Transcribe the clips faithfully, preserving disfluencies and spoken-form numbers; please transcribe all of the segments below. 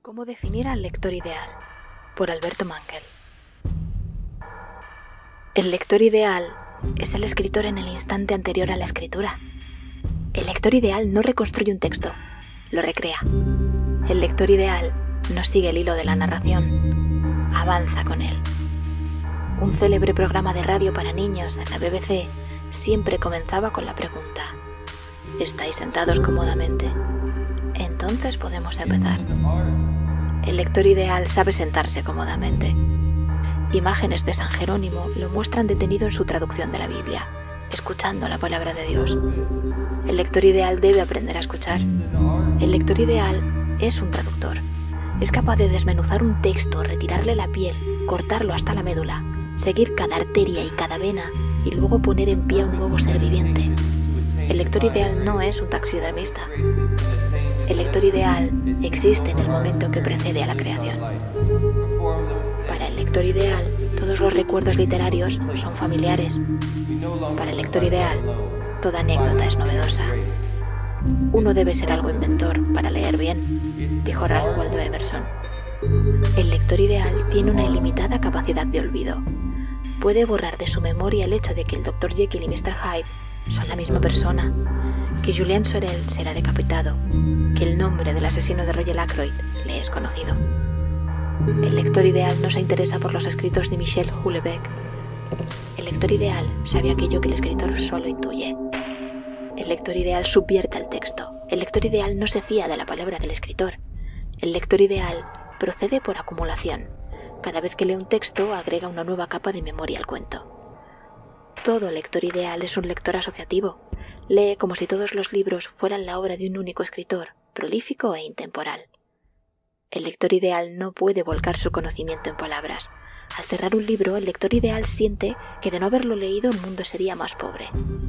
¿Cómo definir al lector ideal? Por Alberto Mankel. El lector ideal es el escritor en el instante anterior a la escritura. El lector ideal no reconstruye un texto, lo recrea. El lector ideal no sigue el hilo de la narración, avanza con él. Un célebre programa de radio para niños en la B B C siempre comenzaba con la pregunta: ¿estáis sentados cómodamente? Entonces podemos empezar. El lector ideal sabe sentarse cómodamente. Imágenes de San Jerónimo lo muestran detenido en su traducción de la Biblia, escuchando la palabra de Dios. El lector ideal debe aprender a escuchar. El lector ideal es un traductor. Es capaz de desmenuzar un texto, retirarle la piel, cortarlo hasta la médula, seguir cada arteria y cada vena y luego poner en pie a un nuevo ser viviente. El lector ideal no es un taxidermista. El lector ideal existe en el momento que precede a la creación. Para el lector ideal, todos los recuerdos literarios son familiares. Para el lector ideal, toda anécdota es novedosa. Uno debe ser algo inventor para leer bien, dijo Ralph Waldo Emerson. El lector ideal tiene una ilimitada capacidad de olvido. Puede borrar de su memoria el hecho de que el doctor Jekyll y mister Hyde son la misma persona, que Julien Sorel será decapitado, que el nombre del asesino de Roger Ackroyd le es conocido. El lector ideal no se interesa por los escritos de Michel Houellebecq. El lector ideal sabe aquello que el escritor solo intuye. El lector ideal subvierte el texto. El lector ideal no se fía de la palabra del escritor. El lector ideal procede por acumulación. Cada vez que lee un texto, agrega una nueva capa de memoria al cuento. Todo lector ideal es un lector asociativo. Lee como si todos los libros fueran la obra de un único escritor, prolífico e intemporal. El lector ideal no puede volcar su conocimiento en palabras. Al cerrar un libro, el lector ideal siente que de no haberlo leído el mundo sería más pobre.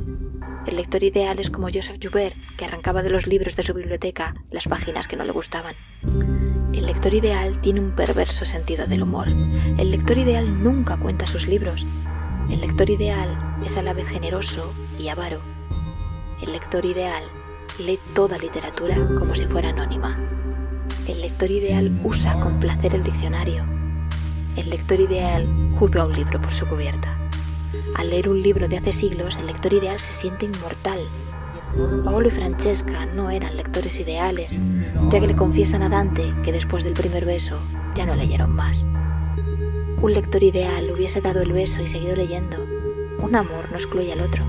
El lector ideal es como Joseph Joubert, que arrancaba de los libros de su biblioteca las páginas que no le gustaban. El lector ideal tiene un perverso sentido del humor. El lector ideal nunca cuenta sus libros. El lector ideal es a la vez generoso y avaro. El lector ideal lee toda literatura como si fuera anónima. El lector ideal usa con placer el diccionario. El lector ideal juzga un libro por su cubierta. Al leer un libro de hace siglos, el lector ideal se siente inmortal. Paolo y Francesca no eran lectores ideales, ya que le confiesan a Dante que después del primer beso ya no leyeron más. Un lector ideal hubiese dado el beso y seguido leyendo. Un amor no excluye al otro.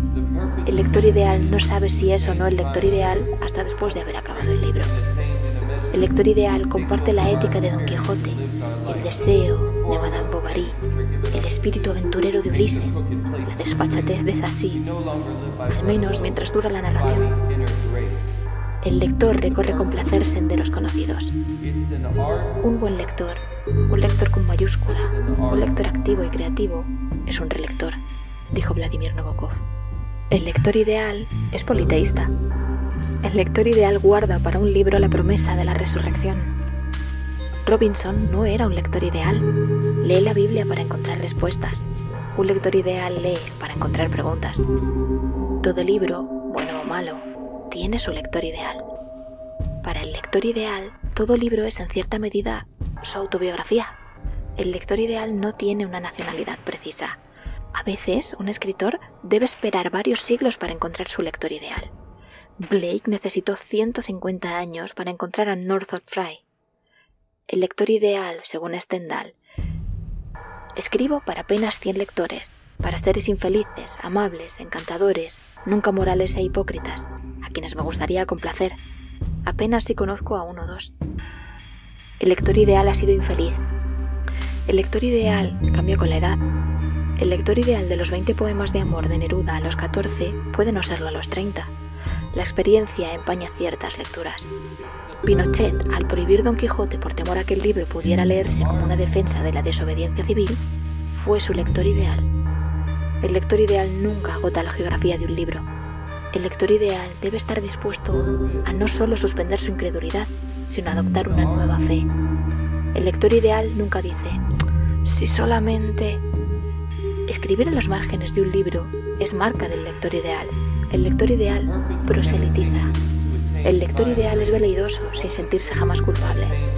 El lector ideal no sabe si es o no el lector ideal hasta después de haber acabado el libro. El lector ideal comparte la ética de Don Quijote, el deseo de Madame Bovary, el espíritu aventurero de Ulises, la desfachatez de Zazie, al menos mientras dura la narración. El lector recorre con placer senderos conocidos. Un buen lector, un lector con mayúscula, un lector activo y creativo, es un relector, dijo Vladimir Nabokov. El lector ideal es politeísta. El lector ideal guarda para un libro la promesa de la resurrección. Robinson no era un lector ideal. Lee la Biblia para encontrar respuestas. Un lector ideal lee para encontrar preguntas. Todo libro, bueno o malo, tiene su lector ideal. Para el lector ideal, todo libro es en cierta medida su autobiografía. El lector ideal no tiene una nacionalidad precisa. A veces, un escritor debe esperar varios siglos para encontrar su lector ideal. Blake necesitó ciento cincuenta años para encontrar a Northrop Frye. El lector ideal, según Stendhal: escribo para apenas cien lectores, para seres infelices, amables, encantadores, nunca morales e hipócritas, a quienes me gustaría complacer. Apenas si conozco a uno o dos. El lector ideal ha sido infeliz. El lector ideal cambió con la edad. El lector ideal de los veinte poemas de amor de Neruda a los catorce puede no serlo a los treinta. La experiencia empaña ciertas lecturas. Pinochet, al prohibir Don Quijote por temor a que el libro pudiera leerse como una defensa de la desobediencia civil, fue su lector ideal. El lector ideal nunca agota la geografía de un libro. El lector ideal debe estar dispuesto a no solo suspender su incredulidad, sino a adoptar una nueva fe. El lector ideal nunca dice: si solamente... Escribir en los márgenes de un libro es marca del lector ideal. El lector ideal proselitiza. El lector ideal es veleidoso sin sentirse jamás culpable.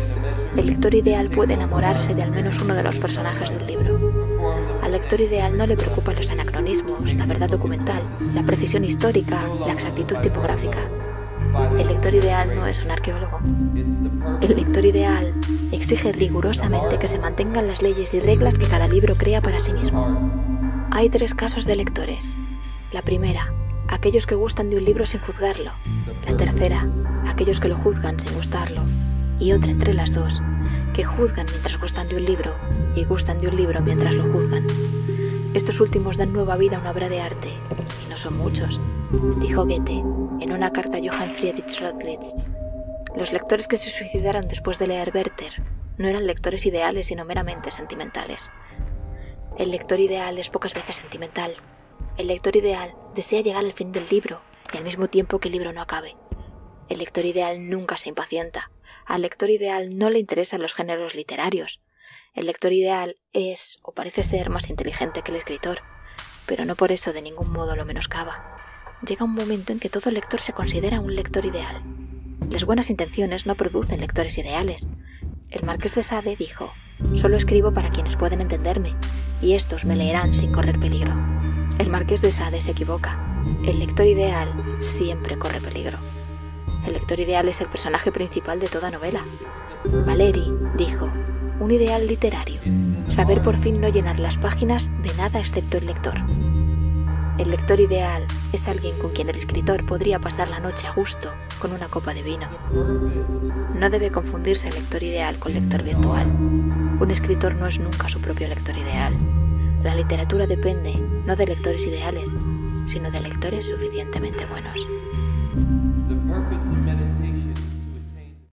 El lector ideal puede enamorarse de al menos uno de los personajes de un libro. Al lector ideal no le preocupan los anacronismos, la verdad documental, la precisión histórica, la exactitud tipográfica. El lector ideal no es un arqueólogo. El lector ideal exige rigurosamente que se mantengan las leyes y reglas que cada libro crea para sí mismo. Hay tres casos de lectores. La primera, aquellos que gustan de un libro sin juzgarlo. La tercera, aquellos que lo juzgan sin gustarlo. Y otra entre las dos, que juzgan mientras gustan de un libro y gustan de un libro mientras lo juzgan. Estos últimos dan nueva vida a una obra de arte, y no son muchos, dijo Goethe en una carta a Johann Friedrich Rotlitz. Los lectores que se suicidaron después de leer Werther no eran lectores ideales sino meramente sentimentales. El lector ideal es pocas veces sentimental. El lector ideal desea llegar al fin del libro y al mismo tiempo que el libro no acabe. El lector ideal nunca se impacienta. Al lector ideal no le interesan los géneros literarios. El lector ideal es, o parece ser, más inteligente que el escritor, pero no por eso de ningún modo lo menoscaba. Llega un momento en que todo lector se considera un lector ideal. Las buenas intenciones no producen lectores ideales. El Marqués de Sade dijo: «Solo escribo para quienes pueden entenderme, y estos me leerán sin correr peligro». El Marqués de Sade se equivoca. El lector ideal siempre corre peligro. El lector ideal es el personaje principal de toda novela. Valéry dijo: «Un ideal literario, saber por fin no llenar las páginas de nada excepto el lector». El lector ideal es alguien con quien el escritor podría pasar la noche a gusto con una copa de vino. No debe confundirse el lector ideal con lector virtual. Un escritor no es nunca su propio lector ideal. La literatura depende no de lectores ideales, sino de lectores suficientemente buenos.